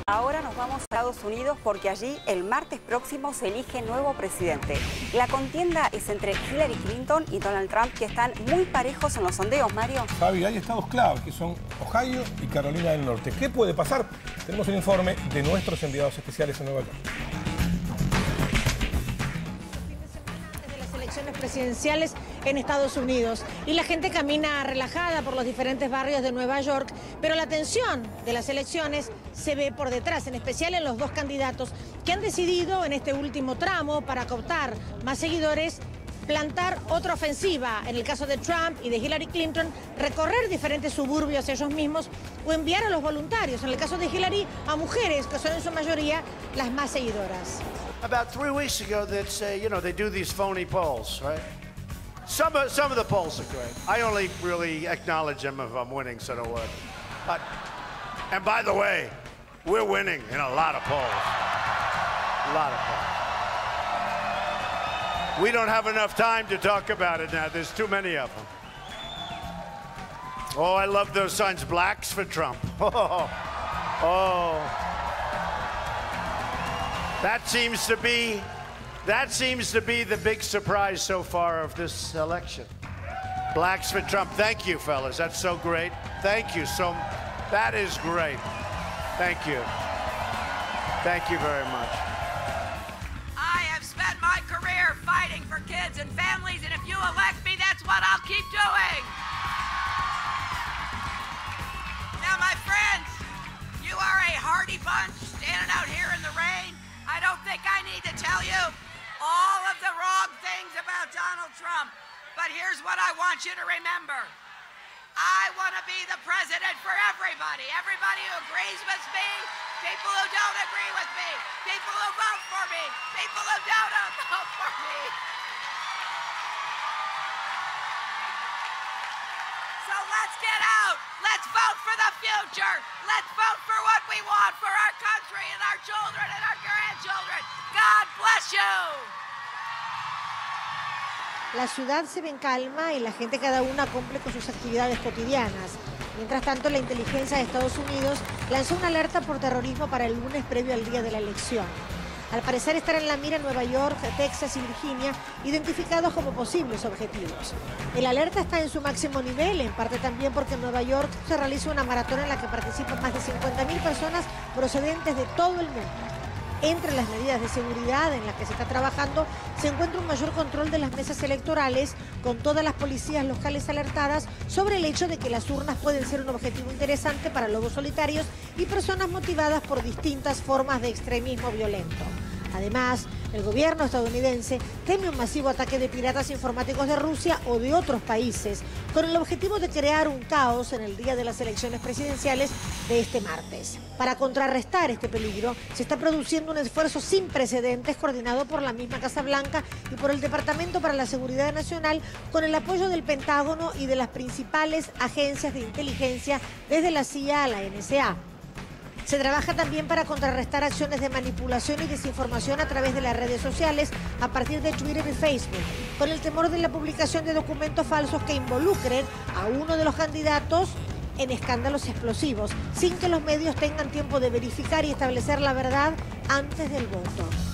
Ahora nos vamos a Estados Unidos porque allí el martes próximo se elige nuevo presidente. La contienda es entre Hillary Clinton y Donald Trump, que están muy parejos en los sondeos, Mario. Fabi, hay estados clave que son Ohio y Carolina del Norte. ¿Qué puede pasar? Tenemos un informe de nuestros enviados especiales en Nueva York. Elecciones presidenciales en Estados Unidos y la gente camina relajada por los diferentes barrios de Nueva York, pero la tensión de las elecciones se ve por detrás, en especial en los dos candidatos que han decidido en este último tramo, para captar más seguidores, plantar otra ofensiva. En el caso de Trump y de Hillary Clinton, recorrer diferentes suburbios ellos mismos o enviar a los voluntarios. En el caso de Hillary, a mujeres que son en su mayoría las más seguidoras. About 3 weeks ago, they do these phony polls, right? Some of the polls are great. I only really acknowledge them if I'm winning, so don't worry. And by the way, we're winning in a lot of polls. A lot of polls. We don't have enough time to talk about it now. There's too many of them. Oh, I love those signs. Blacks for Trump. Oh. That seems to be the big surprise so far of this election. Blacks for Trump. Thank you, fellas. That's so great. Thank you. That is great. Thank you. Thank you very much. I have spent my career fighting for kids and families, and if you elect me, that's what I'll keep doing. Now, my friends, you are a hardy bunch standing out here in the rain. I don't think I need to tell you all of the wrong things about Donald Trump, but here's what I want you to remember. I want to be the president for everybody. Everybody who agrees with me, people who don't agree with me, people who vote for me, people who don't vote for me. So let's get out. Let's vote for the future. Let's vote for what we want for our country and our children and our grandchildren. God bless you. La ciudad se ve en calma y la gente cada una cumple con sus actividades cotidianas. Mientras tanto, la inteligencia de Estados Unidos lanzó una alerta por terrorismo para el lunes previo al día de la elección. Al parecer estar en la mira Nueva York, Texas y Virginia, identificados como posibles objetivos. El alerta está en su máximo nivel, en parte también porque en Nueva York se realiza una maratón en la que participan más de 50.000 personas procedentes de todo el mundo. Entre las medidas de seguridad en las que se está trabajando se encuentra un mayor control de las mesas electorales, con todas las policías locales alertadas sobre el hecho de que las urnas pueden ser un objetivo interesante para lobos solitarios y personas motivadas por distintas formas de extremismo violento. Además, el gobierno estadounidense teme un masivo ataque de piratas informáticos de Rusia o de otros países, con el objetivo de crear un caos en el día de las elecciones presidenciales de este martes. Para contrarrestar este peligro, se está produciendo un esfuerzo sin precedentes coordinado por la misma Casa Blanca y por el Departamento para la Seguridad Nacional, con el apoyo del Pentágono y de las principales agencias de inteligencia, desde la CIA a la NSA. Se trabaja también para contrarrestar acciones de manipulación y desinformación a través de las redes sociales, a partir de Twitter y Facebook, con el temor de la publicación de documentos falsos que involucren a uno de los candidatos en escándalos explosivos, sin que los medios tengan tiempo de verificar y establecer la verdad antes del voto.